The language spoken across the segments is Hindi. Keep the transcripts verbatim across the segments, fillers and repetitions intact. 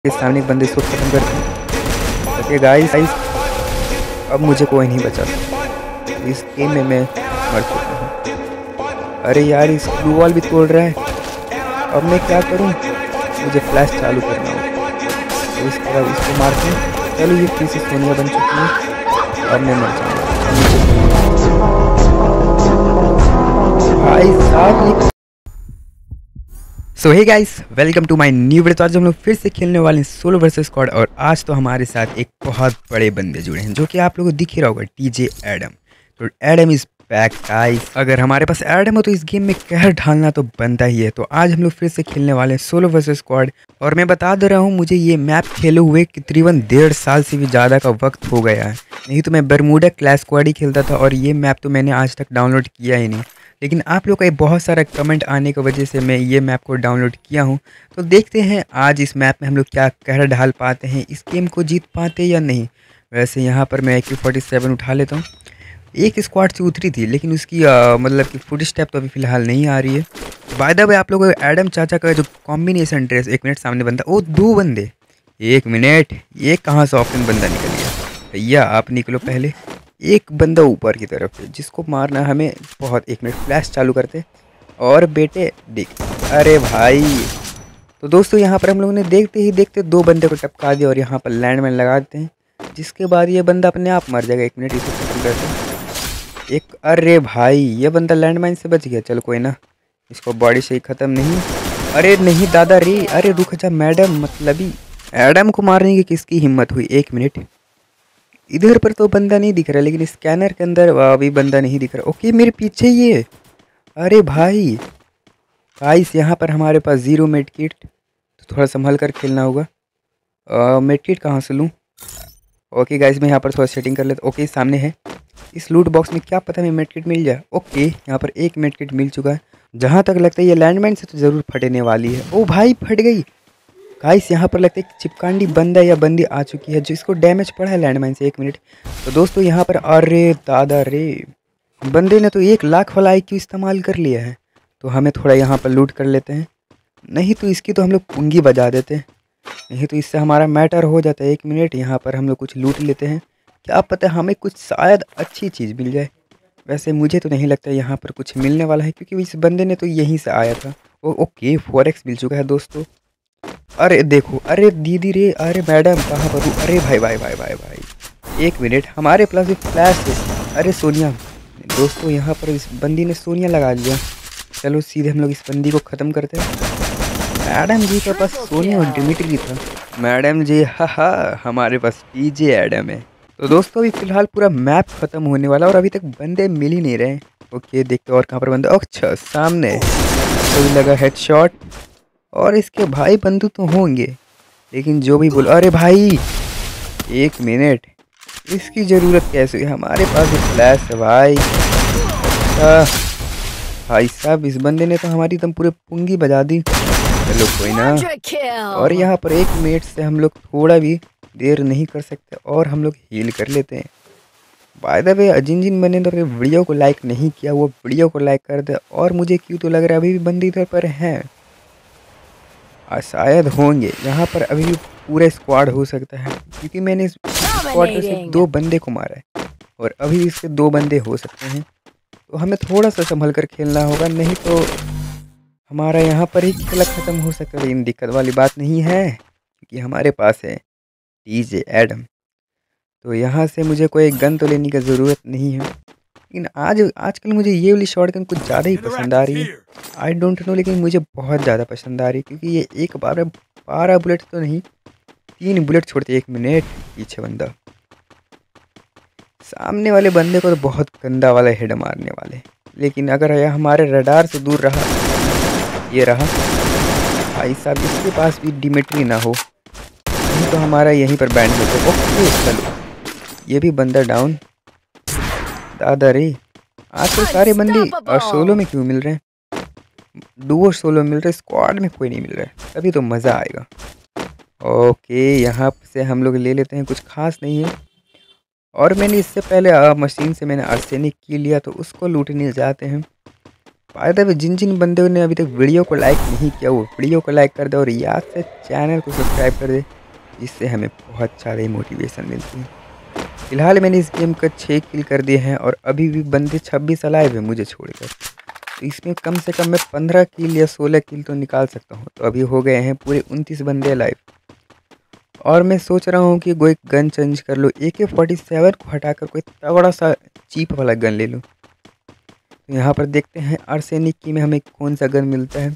के सामने एक बंदे इसको खत्म करते हैं। ओके गाइस, अब मुझे कोई नहीं बचा सकता। इस गेम में मैं मर चुका हूँ। अरे यार, इस ब्लू वॉल भी तोड़ रहा है। अब मैं क्या करूँ? मुझे फ्लैश चालू करना होगा। तो इसके बाद इसको मारते हैं। चलो, ये फिर से सोनिया बन चुकी है। अब मैं मर जाऊँगा भाई साहब। So hey guys, welcome to my new video. तो आज हम लोग फिर से खेलने वाले हैं सोलो वर्सेस स्क्वाड। और आज तो हमारे साथ एक बहुत बड़े बंदे जुड़े हैं, जो कि आप लोगों को दिख ही रहा होगा, टीजे एडम। तो एडम इज बैक गाइस। अगर हमारे पास एडम हो तो इस गेम में कहर ढालना तो बनता ही है। तो आज हम लोग फिर से खेलने वाले हैं सोलो वर्सेस स्क्वाड। और मैं बता दे रहा हूँ, मुझे ये मैप खेले हुए तकरीबन डेढ़ साल से भी ज़्यादा का वक्त हो गया है। नहीं तो मैं बरमूडा क्लैश स्क्वाड ही खेलता था, और ये मैप तो मैंने आज तक डाउनलोड किया ही नहीं। लेकिन आप लोग का बहुत सारा कमेंट आने की वजह से मैं ये मैप को डाउनलोड किया हूँ। तो देखते हैं आज इस मैप में हम लोग क्या कहर ढाल पाते हैं, इस गेम को जीत पाते या नहीं। वैसे यहाँ पर मैं ए के फोर्टी सेवन उठा लेता हूँ। एक स्क्वाड से उतरी थी, लेकिन उसकी आ, मतलब कि फुट स्टेप तो अभी फ़िलहाल नहीं आ रही है। बाय द वे, आप लोगों को एडम चाचा का जो कॉम्बिनेशन ड्रेस, एक मिनट, सामने बंदा, ओ दो बंदे, एक मिनट, ये कहाँ से ऑप्शन बंदा निकल गया? भैया आप निकलो पहले। एक बंदा ऊपर की तरफ है जिसको मारना हमें बहुत। एक मिनट, फ्लैश चालू करते और बेटे देख। अरे भाई, तो दोस्तों यहाँ पर हम लोगों ने देखते ही देखते दो बंदे को टपका दिया और यहाँ पर लैंडमैन लगा देते हैं, जिसके बाद ये बंदा अपने आप मर जाएगा। एक मिनट, इसे खत्म करते हैं। एक, अरे भाई, ये बंदा लैंडमाइन से बच गया। चलो कोई ना, इसको बॉडी से ही ख़त्म नहीं। अरे नहीं दादा रे, अरे रुक जा मैडम, मतलब ही एडम को मारने की किसकी हिम्मत हुई? एक मिनट, इधर पर तो बंदा नहीं दिख रहा, लेकिन स्कैनर के अंदर अभी बंदा नहीं दिख रहा। ओके, मेरे पीछे ये, अरे भाई गाइस, यहाँ पर हमारे पास ज़ीरो मेड किट, तो थोड़ा संभल कर खेलना होगा। मेड किट कहाँ से लूँ? ओके गाइस, मैं यहाँ पर थोड़ा सेटिंग कर लेता। ओके, सामने है। इस लूट बॉक्स में क्या पता मैं मेड किट मिल जाए। ओके, यहाँ पर एक मेड किट मिल चुका है। जहाँ तक लगता है ये लैंडमाइन से तो ज़रूर फटने वाली है। ओ भाई, फट गई गाइस। यहाँ पर लगता है चिपकांडी बंदा या बंदी आ चुकी है, जिसको डैमेज पड़ा है लैंडमाइन से। एक मिनट, तो दोस्तों यहाँ पर, अरे दादा रे, बंदे ने तो एक लाख वाला आई क्यू इस्तेमाल कर लिया है। तो हमें थोड़ा यहाँ पर लूट कर लेते हैं, नहीं तो इसकी तो हम लोग पुंगी बजा देते हैं, नहीं तो इससे हमारा मैटर हो जाता है। एक मिनट, यहाँ पर हम लोग कुछ लूट लेते हैं, क्या पता हमें कुछ शायद अच्छी चीज़ मिल जाए। वैसे मुझे तो नहीं लगता यहाँ पर कुछ मिलने वाला है, क्योंकि इस बंदे ने तो यहीं से आया था। ओ, ओके, फोर एक्स मिल चुका है दोस्तों। अरे देखो, अरे दीदी रे, अरे मैडम कहाँ पर हूँ? अरे भाई भाई भाई भाई भाई, एक मिनट, हमारे पास भी फ्लैश है। अरे सोनिया, दोस्तों यहाँ पर इस बंदी ने सोनिया लगा लिया। चलो सीधे हम लोग इस बंदी को ख़त्म करते हैं। मैडम जी के पास सोनिया और डिमिट्री था। मैडम जी, हा हा, हमारे पास टीजे एडम है। तो दोस्तों अभी फ़िलहाल पूरा मैप ख़त्म होने वाला, और अभी तक बंदे मिल ही नहीं रहे। ओके, देखते और कहाँ पर बंदा। अच्छा, सामने तो भी लगा हेडशॉट। और इसके भाई बंधु तो होंगे, लेकिन जो भी बोल, अरे भाई एक मिनट, इसकी ज़रूरत कैसे हुई? हमारे पास भी फ्लैश है भाई। अच्छा भाई साहब, इस बंदे ने तो हमारी एकदम पूरे पुंगी बजा दी। चलो कोई ना, और यहाँ पर एक मिनट से हम लोग थोड़ा भी देर नहीं कर सकते, और हम लोग हील कर लेते हैं। बाय द वे, जिन जिन बंदे ने वीडियो को लाइक नहीं किया वो वीडियो को लाइक कर दे। और मुझे क्यों तो लग रहा है अभी भी बंदे इधर पर हैं, शायद होंगे यहाँ पर। अभी भी पूरा स्क्वाड हो सकता है, क्योंकि मैंने इस स्क्वाड में सिर्फ दो बंदे को मारा है, और अभी इसके दो बंदे हो सकते हैं। तो हमें थोड़ा सा संभल कर खेलना होगा, नहीं तो हमारा यहाँ पर ही खेला ख़त्म हो सकता है। लेकिन दिक्कत वाली बात नहीं है, क्योंकि हमारे पास है टीजे एडम। तो यहाँ से मुझे कोई गन तो लेने की ज़रूरत नहीं है, लेकिन आज आजकल मुझे ये वाली शॉटगन कुछ ज़्यादा ही पसंद आ रही है। आई डोंट नो, लेकिन मुझे बहुत ज़्यादा पसंद आ रही है, क्योंकि ये एक बार बारह बुलेट तो नहीं, तीन बुलेट छोड़ते। एक मिनट, पीछे बंदा, सामने वाले बंदे को तो बहुत गंदा वाला हेड मारने वाले। लेकिन अगर यह हमारे रडार से दूर रहा, ये रहा भाई साहब, इसके पास भी डिमिट्री ना हो, नहीं तो हमारा यहीं पर बैंड होता। ओके चलो, ये भी बंदा डाउन। दादा रे, आजकल सारे बंदे और सोलो में क्यों मिल रहे हैं? डुओ सोलो मिल रहे, स्क्वाड में कोई नहीं मिल रहा है, तभी तो मज़ा आएगा। ओके, यहाँ से हम लोग ले लेते हैं, कुछ खास नहीं है। और मैंने इससे पहले आ, मशीन से मैंने आर्सेनिक की लिया, तो उसको लूटने जाते हैं। बाय द वे जिन जिन बंदों ने अभी तक वीडियो को लाइक नहीं किया वो वीडियो को लाइक कर दे और याद से चैनल को सब्सक्राइब कर दे, इससे हमें बहुत ज़्यादा मोटिवेशन मिलती है। फिलहाल मैंने इस गेम का छः किल कर दिए हैं और अभी भी बंदे छब्बीस अलाइव है मुझे छोड़कर, तो इसमें कम से कम मैं पंद्रह किल या सोलह किल तो निकाल सकता हूँ। तो अभी हो गए हैं पूरे उनतीस बंदे अलाइव और मैं सोच रहा हूँ कि कोई गन चेंज कर लो, ए के फोर्टी सेवन को हटाकर कोई तगड़ा सा चीप वाला गन ले लूँ। तो यहाँ पर देखते हैं आर्सेनिक की में हमें कौन सा गन मिलता है।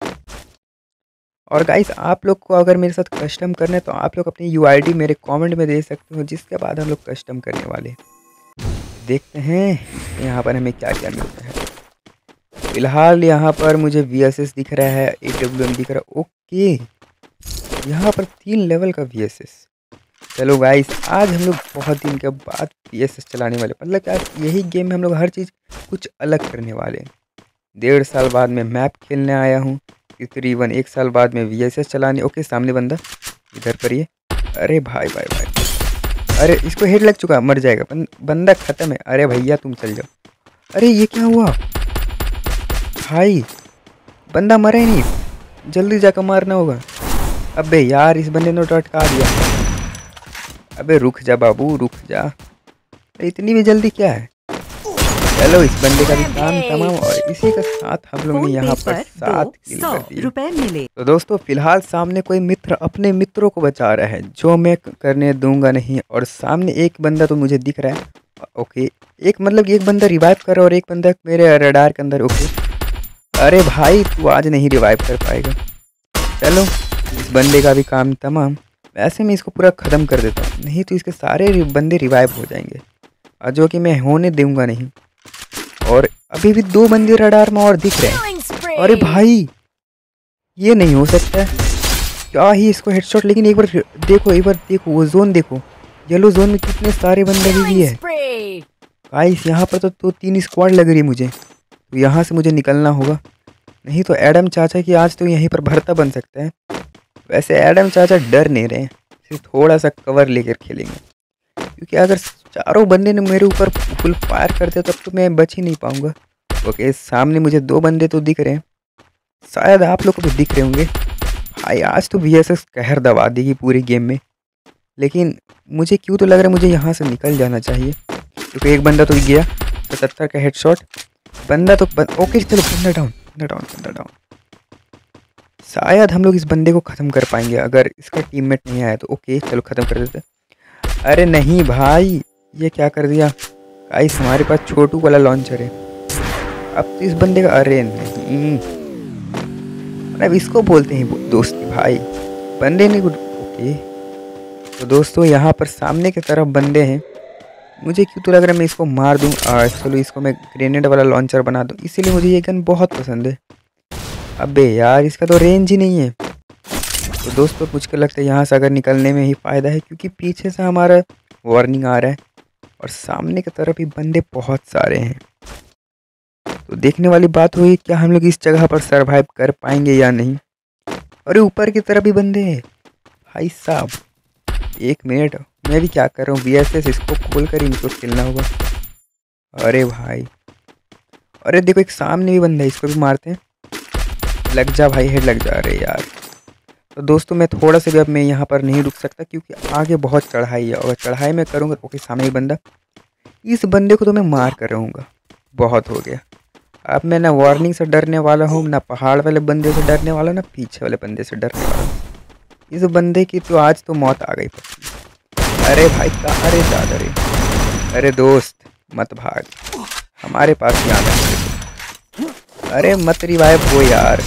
और गाइस आप लोग को अगर मेरे साथ कस्टम करना है तो आप लोग अपनी यू आई डी मेरे कमेंट में दे सकते हो, जिसके बाद हम लोग कस्टम करने वाले देखते हैं यहाँ पर हमें क्या क्या मिलता है। फिलहाल यहाँ पर मुझे वी एस एस दिख रहा है, ए डब्ल्यू एम दिख रहा है। ओके यहाँ पर तीन लेवल का वी एस एस। चलो गाइस आज हम लोग बहुत दिन के बाद वी एस एस चलाने वाले, मतलब क्या यही गेम में हम लोग हर चीज़ कुछ अलग करने वाले। डेढ़ साल बाद मैं मैप खेलने आया हूँ, तकरीबन एक साल बाद में वी एस एस चलाने। ओके सामने बंदा इधर पर ये, अरे भाई भाई भाई, अरे इसको हेड लग चुका, मर जाएगा बंदा, ख़त्म है। अरे भैया तुम चल जाओ। अरे ये क्या हुआ भाई, बंदा मरा ही नहीं, जल्दी जाकर मारना होगा। अबे यार इस बंदे ने तो अटका दिया। अबे रुक जा बाबू रुक जा, इतनी भी जल्दी क्या है। चलो इस बंदे का भी काम तमाम और इसी के साथ हम लोग ने यहाँ पर सात किल कर दिए रुपए मिले। तो दोस्तों फिलहाल सामने कोई मित्र अपने मित्रों को बचा रहा है, जो मैं करने दूंगा नहीं। और सामने एक बंदा तो मुझे दिख रहा है। ओके एक मतलब एक बंदा रिवाइव कर रहा है और एक बंदा मेरे रडार के अंदर। ओके अरे भाई तू आज नहीं रिवाइव कर पाएगा। चलो इस बंदे का भी काम तमाम। वैसे मैं इसको पूरा ख़त्म कर देता हूँ, नहीं तो इसके सारे बंदे रिवाइव हो जाएंगे, और जो कि मैं होने दूंगा नहीं। और अभी भी दो बंदे रडार में और दिख रहे हैं। अरे भाई ये नहीं हो सकता है, क्या ही इसको हेडशॉट। लेकिन एक बार देखो एक बार देखो वो जोन देखो, येलो जोन में कितने सारे बंदे भी है गाइस। यहाँ पर तो, तो तीन स्क्वाड लग रही है मुझे, तो यहाँ से मुझे निकलना होगा, नहीं तो एडम चाचा की आज तो यहीं पर भरता बन सकता है। वैसे एडम चाचा डर नहीं रहे, सिर्फ थोड़ा सा कवर लेकर खेलेंगे, क्योंकि अगर चारों बंदे ने मेरे ऊपर फुल फायर करते तब तो मैं बच ही नहीं पाऊंगा। ओके सामने मुझे दो बंदे तो दिख रहे हैं, शायद आप लोग को भी दिख रहे होंगे। भाई आज तो वी एस एस कहर दबा देगी पूरे गेम में, लेकिन मुझे क्यों तो लग रहा है मुझे यहाँ से निकल जाना चाहिए, क्योंकि एक बंदा तो गया सतहत्तर का हेडशॉट। बंदा तो बन... ओके चलो बंदा डाउन बंदा डाउन बंदा डाउन। शायद हम लोग इस बंदे को ख़त्म कर पाएंगे अगर इसका टीममेट नहीं आया तो। ओके चलो ख़त्म कर देते। अरे नहीं भाई ये क्या कर दिया गाइस, हमारे पास छोटू वाला लॉन्चर है। अब तो इस बंदे का, अरे नहीं अब इसको बोलते हैं दोस्ती भाई, बंदे नहीं। ओके तो दोस्तों यहाँ पर सामने की तरफ बंदे हैं, मुझे क्यों तो लग रहा है मैं इसको मार दूँ। चलो इसको मैं ग्रेनेड वाला लॉन्चर बना दूँ, इसीलिए मुझे ये गन बहुत पसंद है। अबे यार इसका तो रेंज ही नहीं है। तो दोस्तों मुझको लगता है यहाँ से अगर निकलने में ही फ़ायदा है, क्योंकि पीछे से हमारा वार्निंग आ रहा है और सामने की तरफ ही बंदे बहुत सारे हैं। तो देखने वाली बात हुई क्या हम लोग इस जगह पर सरवाइव कर पाएंगे या नहीं। अरे ऊपर की तरफ भी बंदे हैं भाई साहब। एक मिनट मैं भी क्या कर रहा हूँ, वी एस एस इसको खोल कर इनको खेलना होगा। अरे भाई अरे देखो एक सामने भी बंदा है, इसको भी मारते हैं। लग जा भाई हेड लग जा। अरे यार तो दोस्तों मैं थोड़ा सा भी अब मैं यहाँ पर नहीं रुक सकता, क्योंकि आगे बहुत चढ़ाई है और चढ़ाई में करूँगा। ओके सामने एक बंदा, इस बंदे को तो मैं मार कर रहूँगा, बहुत हो गया। अब मैं ना वार्निंग से डरने वाला हूँ, ना पहाड़ वाले बंदे से डरने वाला, ना पीछे वाले बंदे से डरने वाला हूँ। इस बंदे की तो आज तो मौत आ गई। अरे भाई कहाँ रे दादा रे, अरे दोस्त मत भाग, हमारे पास ही आना है। अरे मत रिवाइव हो यार।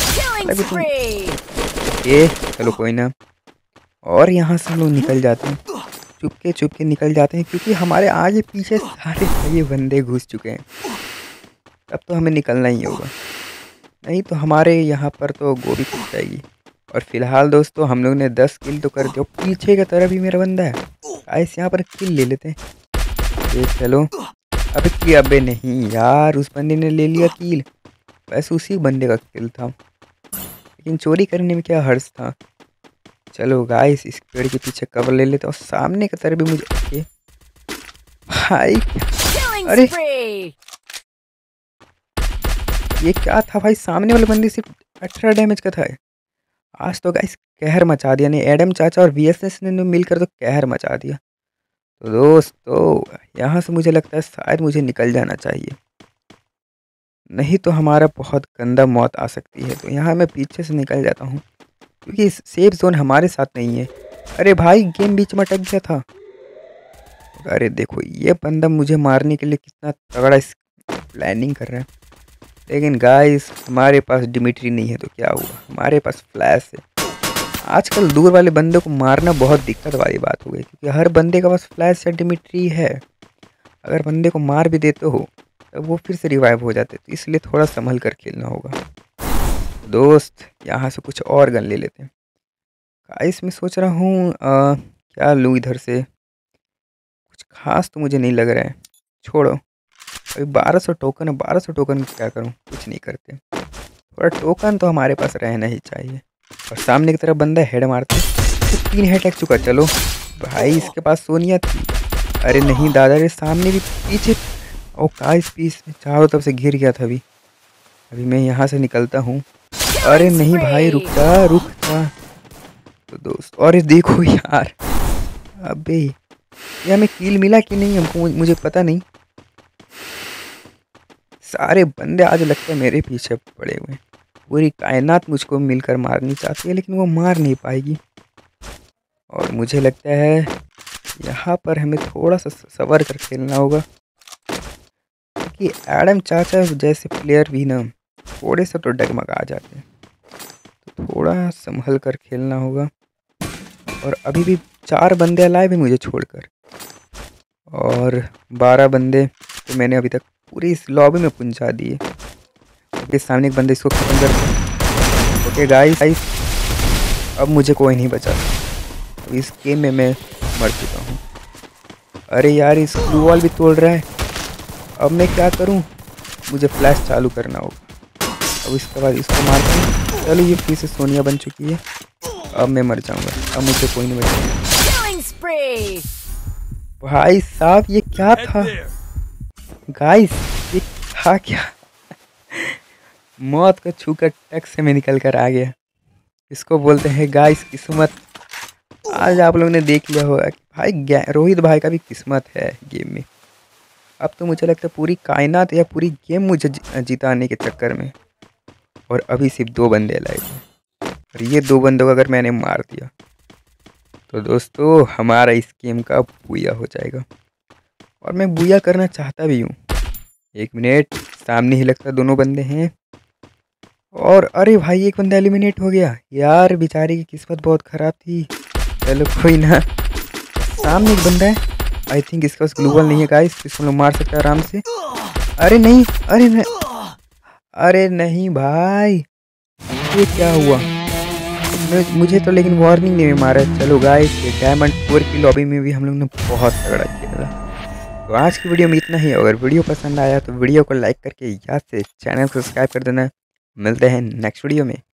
ओके चलो कोई ना, और यहाँ से हम लोग निकल जाते हैं, चुपके चुपके निकल जाते हैं, क्योंकि हमारे आगे पीछे सारे ये बंदे घुस चुके हैं। तब तो हमें निकलना ही होगा, नहीं तो हमारे यहाँ पर तो गोभी टूट जाएगी। और फिलहाल दोस्तों हम लोग ने दस किल तो कर दिया, पीछे की तरफ भी मेरा बंदा है। ऐसे यहाँ पर किल ले लेते हैं। ये चलो अबे की, अबे नहीं यार उस बंदे ने ले लिया किल, वैसे उसी बंदे का किल था, लेकिन चोरी करने में क्या हर्ज था। चलो गाइस इस पेड़ के पीछे कवर ले लेते हैं, और सामने की तरफ भी मुझे भाई। अरे ये क्या था भाई, सामने वाले बंदे सिर्फ अठारह डैमेज का था। आज तो गाइस कहर मचा दिया ने एडम चाचा और वीएसएस ने मिलकर तो कहर मचा दिया। तो दोस्तों यहाँ से मुझे लगता है शायद मुझे निकल जाना चाहिए, नहीं तो हमारा बहुत गंदा मौत आ सकती है। तो यहाँ मैं पीछे से निकल जाता हूँ क्योंकि सेफ जोन हमारे साथ नहीं है। अरे भाई गेम बीच में अटक गया था। अरे देखो ये बंदा मुझे मारने के लिए कितना तगड़ा इस प्लानिंग कर रहा है, लेकिन गाइस हमारे पास डिमिट्री नहीं है तो क्या हुआ, हमारे पास फ्लैश है। आजकल दूर वाले बंदे को मारना बहुत दिक्कत वाली बात हो गई क्योंकि हर बंदे के पास फ्लैश या डिमिट्री है। अगर बंदे को मार भी देते हो तब वो फिर से रिवाइव हो जाते, तो इसलिए थोड़ा संभल कर खेलना होगा। दोस्त यहाँ से कुछ और गन ले लेते हैं। गाइस मैं सोच रहा हूँ क्या लूँ इधर से, कुछ खास तो मुझे नहीं लग रहा है, छोड़ो। अभी बारह सौ टोकन है, बारह सौ टोकन क्या करूँ, कुछ नहीं करते। थोड़ा टोकन तो हमारे पास रहना ही चाहिए। और सामने की तरफ बंदा हेड मारते तो तीन हेड लग चुका। चलो भाई इसके पास सोनिया थी। अरे नहीं दादा, रे सामने भी पीछे, ओ का इस पीस में चारों तरफ से घिर गया था। अभी अभी मैं यहाँ से निकलता हूँ। अरे नहीं भाई रुक जा रुक जा। तो दोस्त और देखो यार, अबे ये हमें कील मिला कि नहीं हमको मुझे पता नहीं। सारे बंदे आज लगता है मेरे पीछे पड़े हुए हैं। पूरी कायनात मुझको मिलकर मारनी चाहती है लेकिन वो मार नहीं पाएगी। और मुझे लगता है यहाँ पर हमें थोड़ा सा सबर कर खेलना होगा क्योंकि एडम चाचा जैसे प्लेयर भी ना थोड़े से तो डगमगा जाते हैं, तो थोड़ा संभल कर खेलना होगा। और अभी भी चार बंदे अलाइव हैं मुझे छोड़कर, और बारह बंदे तो मैंने अभी तक पूरी इस लॉबी में पहुंचा दिए। ओके सामने एक बंदे इसको खत्म कर। ओके गाइस गाइस अब मुझे कोई नहीं बचा, तो इस गेम में मैं मर चुका हूँ। अरे यार इस ब्लू वॉल भी तोड़ रहा है, अब मैं क्या करूँ, मुझे फ्लैश चालू करना होगा। अब इसके बाद इसको मारते हैं। चलो ये फिर से सोनिया बन चुकी है, अब मैं मर जाऊँगा, अब मुझे कोई नहीं बचाएगा। भाई साहब ये क्या था गाइस, ये था क्या मौत को छूकर टक से मैं निकल कर आ गया। इसको बोलते हैं गाइस किस्मत। आज आप लोगों ने देख लिया होगा कि भाई रोहित भाई का भी किस्मत है गेम में। अब तो मुझे लगता है पूरी कायनात या पूरी गेम मुझे जिताने के चक्कर में, और अभी सिर्फ दो बंदे लाए थे और ये दो बंदों को अगर मैंने मार दिया तो दोस्तों हमारा इस गेम का बुया हो जाएगा। और मैं बुया करना चाहता भी हूँ। एक मिनट, सामने ही लगता दोनों बंदे हैं, और अरे भाई एक बंदा एलिमिनेट हो गया यार, बेचारे की किस्मत बहुत ख़राब थी। चलो कोई ना, सामने एक बंदा है, आई थिंक इसका पास ग्लूवल नहीं है गाइस, इसको लोग मार सकते हैं आराम से। अरे नहीं अरे नहीं अरे नहीं भाई ये क्या हुआ, मुझे तो लेकिन वार्निंग नहीं मारा। चलो गाइस ये डायमंड फोर की लॉबी में भी हम लोग ने बहुत तगड़ा खेला। तो आज की वीडियो में इतना ही। अगर वीडियो पसंद आया तो वीडियो को लाइक करके याद से चैनल को सब्सक्राइब कर देना। मिलते हैं नेक्स्ट वीडियो में।